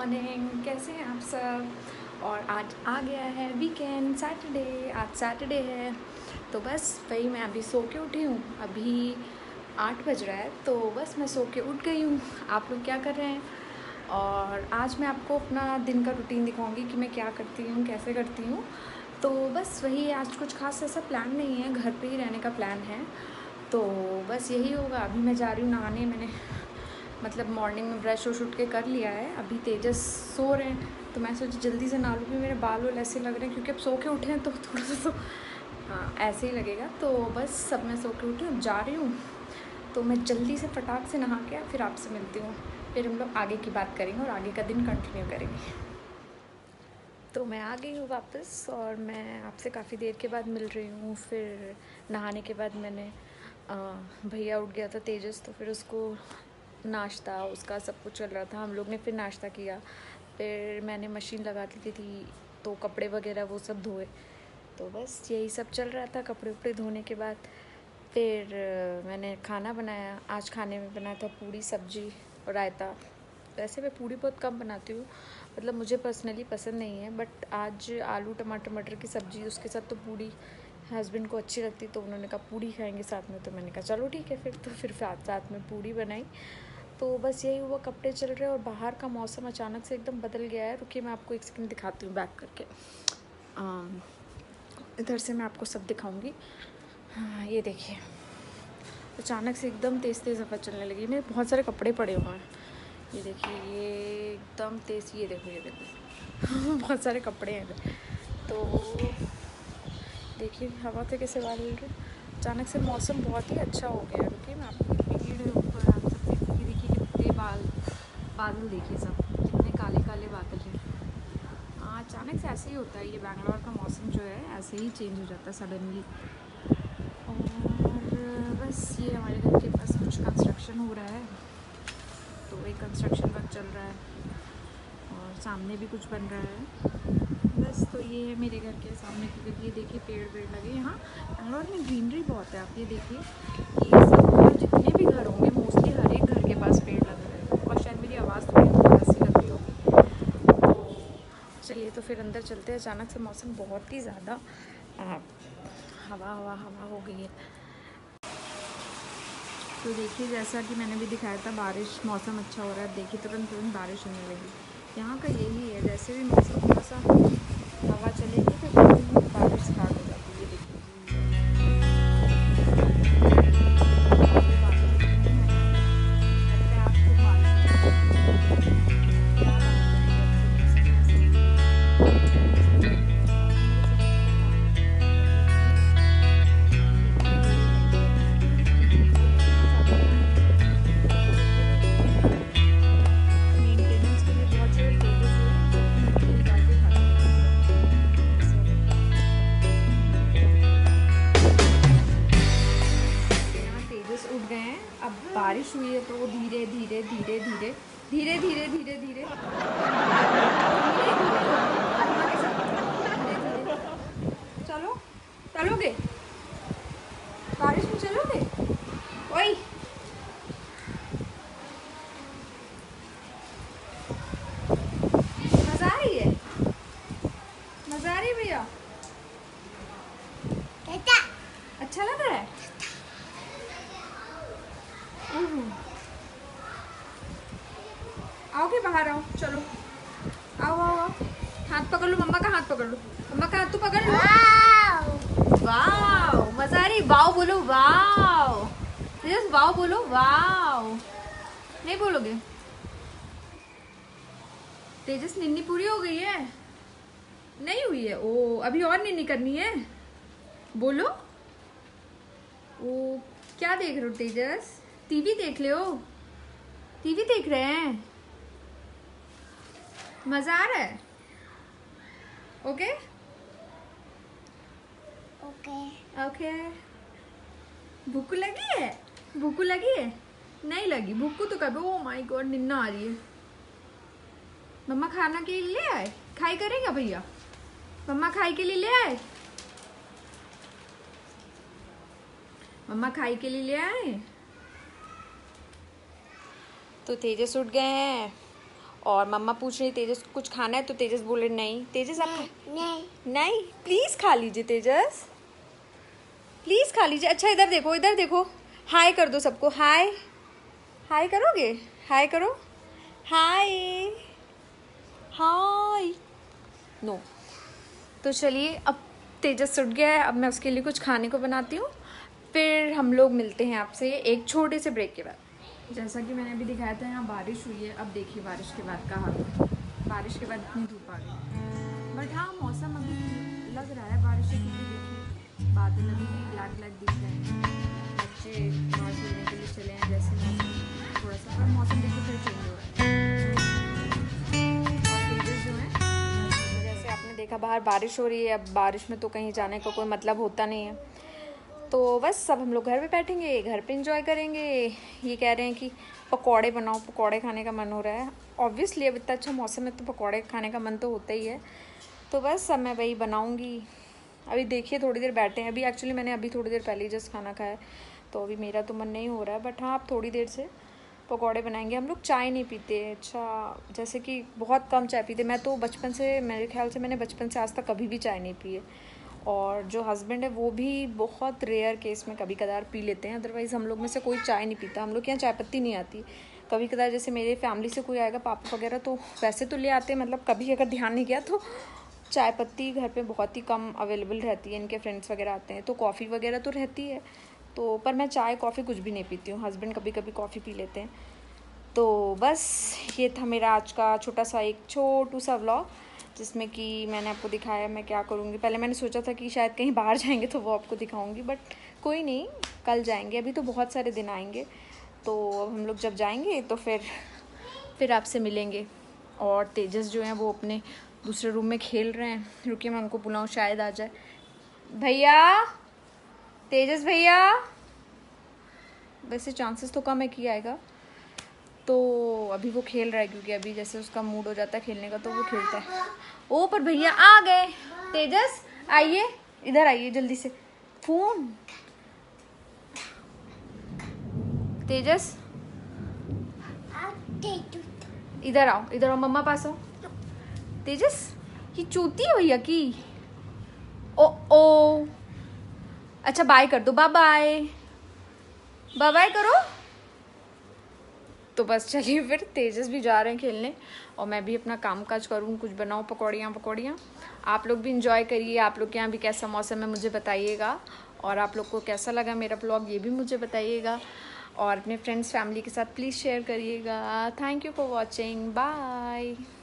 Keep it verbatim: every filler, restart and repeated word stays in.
Morning, कैसे हैं आप सब। और आज आ गया है वीकेंड, सैटरडे। आज सैटरडे है तो बस वही मैं अभी सो के उठी हूँ। अभी आठ बज रहा है तो बस मैं सो के उठ गई हूँ। आप लोग क्या कर रहे हैं? और आज मैं आपको अपना दिन का रूटीन दिखाऊंगी कि मैं क्या करती हूँ, कैसे करती हूँ। तो बस वही, आज कुछ खास ऐसा प्लान नहीं है, घर पे ही रहने का प्लान है। तो बस यही होगा। अभी मैं जा रही हूँ नहाने। मैंने मतलब मॉर्निंग में ब्रश वश उठ के कर लिया है। अभी तेजस सो रहे हैं तो मैं सोची जल्दी से नहा लूँ, क्योंकि मेरे बाल वाल ऐसे लग रहे हैं, क्योंकि अब सो के उठे हैं तो थोड़ा सा तो हाँ ऐसे ही लगेगा। तो बस सब मैं सो के उठी हूँ, अब जा रही हूँ तो मैं जल्दी से फटाक से नहा के फिर आपसे मिलती हूँ। फिर हम लोग आगे की बात करेंगे और आगे का दिन कंटिन्यू करेंगे। तो मैं आ गई हूँ वापस और मैं आपसे काफ़ी देर के बाद मिल रही हूँ। फिर नहाने के बाद मैंने भैया उठ गया था तेजस, तो फिर उसको नाश्ता उसका सब कुछ चल रहा था। हम लोग ने फिर नाश्ता किया, फिर मैंने मशीन लगा दी थी तो कपड़े वगैरह वो सब धोए। तो बस यही सब चल रहा था। कपड़े उपड़े धोने के बाद फिर मैंने खाना बनाया। आज खाने में बनाया था पूड़ी सब्जी और रायता। वैसे मैं पूड़ी बहुत कम बनाती हूँ, मतलब मुझे पर्सनली पसंद नहीं है, बट आज आलू टमाटर मटर की सब्ज़ी, उसके साथ तो पूड़ी हस्बैंड को अच्छी लगती, तो उन्होंने कहा पूड़ी खाएंगे साथ में। तो मैंने कहा चलो ठीक है फिर। तो फिर साथ साथ में पूड़ी बनाई। तो बस यही हुआ। कपड़े चल रहे हैं और बाहर का मौसम अचानक से एकदम बदल गया है। रुकिए मैं आपको एक सेकंड दिखाती हूँ बैक करके। इधर से मैं आपको सब दिखाऊंगी। हाँ ये देखिए, अचानक से एकदम तेज़ तेज़ हवा चलने लगी। मेरे बहुत सारे कपड़े पड़े हुए हैं, ये देखिए, ये एकदम तेज़, ये देखो ये देखो बहुत सारे कपड़े हैं इधर। तो देखिए हवा से कैसे बाल हिल रहे। अचानक से मौसम बहुत ही अच्छा हो गया है। रुकिए मैं आपको भीड़ ऊपर आप सब देखिए, देखिए कितने बाल बादल, देखिए सब कितने काले काले बादल हैं। हाँ अचानक से ऐसे ही होता है, ये बैंगलोर का मौसम जो है ऐसे ही चेंज हो जाता है सडनली। और बस ये हमारे घर के पास कुछ कंस्ट्रक्शन हो रहा है, तो वही कंस्ट्रक्शन वर्क चल रहा है और सामने भी कुछ बन रहा है। बस तो ये है मेरे घर के सामने की, ये देखिए पेड़ वेड़ लगे। यहाँ बैंगलोर में ग्रीनरी बहुत है। आप ये देखिए, ये सब मतलब जितने भी घर होंगे मोस्टली हर एक घर के पास पेड़ लगा रहेगा। और शायद मेरी आवाज़ थोड़ी ऐसी लग रही होगी। चलिए तो फिर अंदर चलते हैं। अचानक से मौसम बहुत ही ज़्यादा हवा हवा हवा हो गई है। तो देखिए जैसा कि मैंने भी दिखाया था, बारिश, मौसम अच्छा हो रहा है। देखिए तुरंत तुरंत बारिश होने लगी। यहाँ का यही है, जैसे भी मौसम थोड़ा सा हवा चलेगी फिर बारिश स्टार्ट हो जाती है। देखिए उठ गए हैं। अब बारिश हुई है तो वो धीरे धीरे धीरे धीरे धीरे धीरे धीरे धीरे चलो चलोगे बारिश में, चलोगे? ओए मजा आ रही है, मजा आ रही है भैया, अच्छा लग रहा है। आओगे बाहर, आओ, चलो आओ आओ आओ, हाथ पकड़ लो, मम्मा का हाथ पकड़ लो, मम्मा का हाथ तो पकड़ लो। वाओ मजा आ रही। वाओ बोलो, वाओ यस, वाओ बोलो, वाओ नहीं बोलोगे? तेजस निन्नी पूरी हो गई है? नहीं हुई है? ओ अभी और निन्नी करनी है, बोलो। ओ क्या देख रहे हो तेजस? टीवी देख ले हो? टीवी देख रहे हैं? मजा आ रहा है? Okay okay okay. भूख लगी है? भूख लगी है? नहीं लगी भूख तो कभी। ओ माय गॉड निन्ना आ रही है। मम्मा खाना के लिए ले आए? खाई करेगा भैया? मम्मा खाई के लिए ले आए? मम्मा खाई के लिए ले आए? तो तेजस उठ गए हैं और मम्मा पूछ रही तेजस कुछ खाना है, तो तेजस बोले नहीं। तेजस आप नहीं नहीं, प्लीज़ खा लीजिए तेजस, प्लीज़ खा लीजिए। अच्छा इधर देखो, इधर देखो, हाय कर दो सबको, हाय हाय करोगे, हाय करो, हाय हाय। नो, तो चलिए अब तेजस उठ गया है, अब मैं उसके लिए कुछ खाने को बनाती हूँ, फिर हम लोग मिलते हैं आपसे एक छोटे से ब्रेक के बाद। जैसा कि मैंने अभी दिखाया था यहाँ बारिश हुई है, अब देखिए बारिश के बाद का हाल है। बारिश के बाद इतनी धूप आ गई, बट हाँ मौसम अभी लग रहा है बारिश है, क्योंकि देखिए बादल अभी भी ब्लैक ब्लैक दिख रहे हैं। बच्चे बाहर खेलने के लिए चले हैं, जैसे मौसम थोड़ा सा, पर मौसम देखिए फिर चेंज हो रहा है। और तेजस जो है, जैसे आपने देखा बाहर बारिश हो रही है, अब बारिश में तो कहीं जाने का कोई मतलब होता नहीं है, तो बस सब हम लोग घर पे बैठेंगे, घर पे एंजॉय करेंगे। ये कह रहे हैं कि पकौड़े बनाओ, पकौड़े खाने का मन हो रहा है। ऑब्वियसली अब इतना अच्छा मौसम है तो पकौड़े खाने का मन तो होता ही है, तो बस अब मैं वही बनाऊंगी। अभी देखिए थोड़ी देर बैठे हैं, अभी एक्चुअली मैंने अभी थोड़ी देर पहले ही जस्ट खाना खाया, तो अभी मेरा तो मन नहीं हो रहा है, बट हाँ आप थोड़ी देर से पकौड़े बनाएंगे। हम लोग चाय नहीं पीते, अच्छा जैसे कि बहुत कम चाय पीते। मैं तो बचपन से, मेरे ख्याल से मैंने बचपन से आज तक कभी भी चाय नहीं पी है, और जो हस्बैंड है वो भी बहुत रेयर केस में कभी कदार पी लेते हैं, अदरवाइज़ हम लोग में से कोई चाय नहीं पीता। हम लोग के यहाँ चाय पत्ती नहीं आती। कभी कदार जैसे मेरे फैमिली से कोई आएगा, पापा वगैरह, तो वैसे तो ले आते हैं, मतलब कभी अगर ध्यान नहीं किया तो चाय पत्ती घर पे बहुत ही कम अवेलेबल रहती है। इनके फ्रेंड्स वगैरह आते हैं तो कॉफ़ी वगैरह तो रहती है, तो पर मैं चाय कॉफ़ी कुछ भी नहीं पीती हूँ। हस्बैंड कभी कभी कॉफ़ी पी लेते हैं। तो बस ये था मेरा आज का छोटा सा एक छोटू सा व्लॉग, जिसमें कि मैंने आपको दिखाया मैं क्या करूँगी। पहले मैंने सोचा था कि शायद कहीं बाहर जाएंगे तो वो आपको दिखाऊंगी, बट कोई नहीं, कल जाएंगे। अभी तो बहुत सारे दिन आएंगे, तो अब हम लोग जब जाएंगे तो फिर फिर आपसे मिलेंगे। और तेजस जो है वो अपने दूसरे रूम में खेल रहे हैं। रुकिए मैं उनको बुलाऊँ, शायद आ जाए। भैया, तेजस भैया, वैसे चांसेस तो कम है कि आएगा, तो अभी वो खेल रहा है, क्योंकि अभी जैसे उसका मूड हो जाता है खेलने का तो वो खेलता है। ओ पर भैया आ गए। तेजस आइए, इधर आइए जल्दी से। फोन, तेजस इधर आओ, इधर आओ, मम्मा पास आओ। तेजस ये चूती है भैया की। ओ ओ अच्छा बाय कर दो, बाय बाय, बाय बाय करो। तो बस चलिए फिर तेजस भी जा रहे हैं खेलने, और मैं भी अपना काम काज करूँ, कुछ बनाऊँ पकौड़ियाँ पकौड़ियाँ। आप लोग भी इंजॉय करिए। आप लोग के यहाँ भी कैसा मौसम है मुझे बताइएगा, और आप लोग को कैसा लगा मेरा ब्लॉग ये भी मुझे बताइएगा, और अपने फ्रेंड्स फैमिली के साथ प्लीज़ शेयर करिएगा। Thank you for watching, bye.